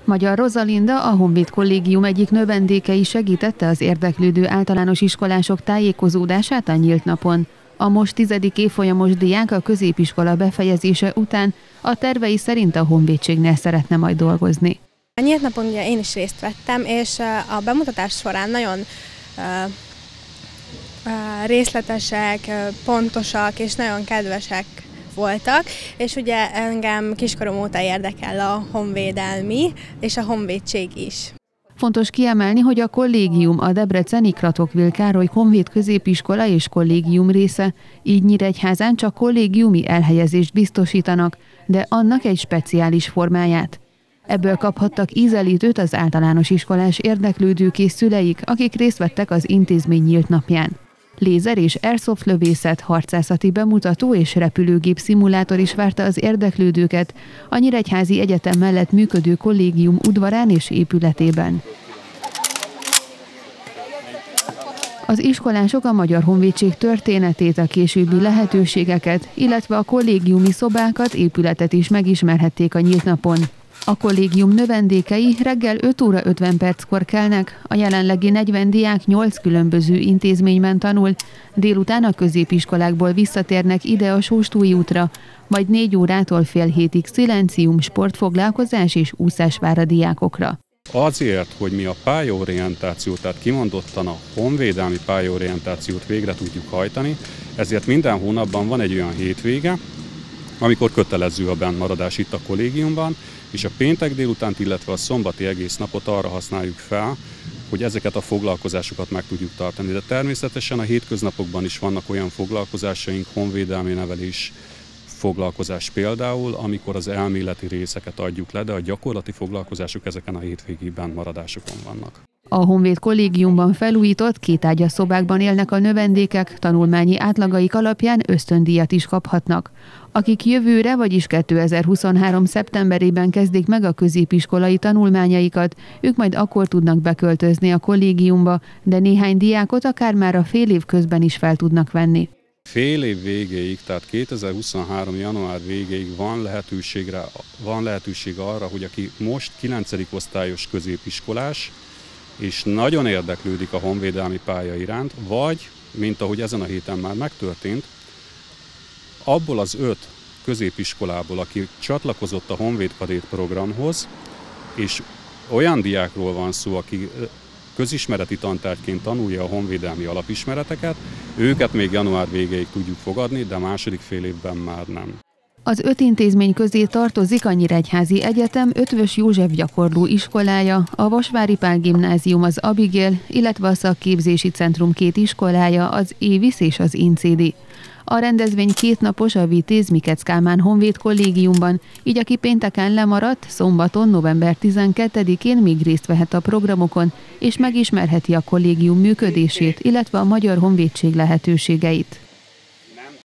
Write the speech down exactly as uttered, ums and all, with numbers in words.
Magyar Rosalinda, a Honvéd Kollégium egyik növendékei segítette az érdeklődő általános iskolások tájékozódását a nyílt napon. A most tizedik évfolyamos diák a középiskola befejezése után a tervei szerint a honvédségnél szeretne majd dolgozni. A nyílt napon ugye én is részt vettem, és a bemutatás során nagyon uh, uh, részletesek, uh, pontosak és nagyon kedvesek voltak, és ugye engem kiskorom óta érdekel a honvédelmi és a honvédség is. Fontos kiemelni, hogy a kollégium a debreceni Kratókvil Károly Honvéd Középiskola és kollégium része, így Nyíregyházán csak kollégiumi elhelyezést biztosítanak, de annak egy speciális formáját. Ebből kaphattak ízelítőt az általános iskolás érdeklődők és szüleik, akik részt vettek az intézmény nyílt napján. Lézer és airsoft lövészet, harcászati bemutató és repülőgép szimulátor is várta az érdeklődőket a Nyíregyházi Egyetem mellett működő kollégium udvarán és épületében. Az iskolások a Magyar Honvédség történetét, a későbbi lehetőségeket, illetve a kollégiumi szobákat, épületet is megismerhették a nyílt napon. A kollégium növendékei reggel öt óra ötven perckor kelnek, a jelenlegi negyven diák nyolc különböző intézményben tanul, délután a középiskolákból visszatérnek ide a Sóstúi útra, majd négy órától fél hétig szilencium, sportfoglalkozás és úszás vár a diákokra. Azért, hogy mi a pályaorientációt, tehát kimondottan a honvédelmi pályaorientációt végre tudjuk hajtani, ezért minden hónapban van egy olyan hétvége, amikor kötelező a bennmaradás itt a kollégiumban, és a péntek délutánt, illetve a szombati egész napot arra használjuk fel, hogy ezeket a foglalkozásokat meg tudjuk tartani. De természetesen a hétköznapokban is vannak olyan foglalkozásaink, honvédelmi nevelés foglalkozás például, amikor az elméleti részeket adjuk le, de a gyakorlati foglalkozások ezeken a hétvégi bennmaradásokon vannak. A Honvéd Kollégiumban felújított kétágyas szobákban élnek a növendékek, tanulmányi átlagaik alapján ösztöndíjat is kaphatnak. Akik jövőre, vagyis kétezer-huszonhárom szeptemberében kezdik meg a középiskolai tanulmányaikat, ők majd akkor tudnak beköltözni a kollégiumba, de néhány diákot akár már a fél év közben is fel tudnak venni. Fél év végéig, tehát kétezer-huszonhárom január végéig van lehetőségre, van lehetőség arra, hogy aki most kilencedik osztályos középiskolás, és nagyon érdeklődik a honvédelmi pálya iránt, vagy, mint ahogy ezen a héten már megtörtént, abból az öt középiskolából, aki csatlakozott a Honvéd Kadét programhoz, és olyan diákról van szó, aki közismereti tantárgyként tanulja a honvédelmi alapismereteket, őket még január végéig tudjuk fogadni, de a második fél évben már nem. Az öt intézmény közé tartozik a Nyíregyházi Egyetem Ötvös József gyakorló iskolája, a Vasvári Pál Gimnázium, az Abigail, illetve a Szakképzési Centrum két iskolája, az évisz és az Incédi. A rendezvény kétnapos a Vitéz Mikec Kálmán Honvéd Kollégiumban, így aki pénteken lemaradt, szombaton, november tizenkettedikén még részt vehet a programokon, és megismerheti a kollégium működését, illetve a Magyar Honvédség lehetőségeit.